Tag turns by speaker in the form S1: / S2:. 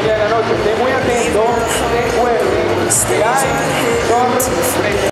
S1: día de la noche. Esté muy atento, recuerden que hay sorpresa.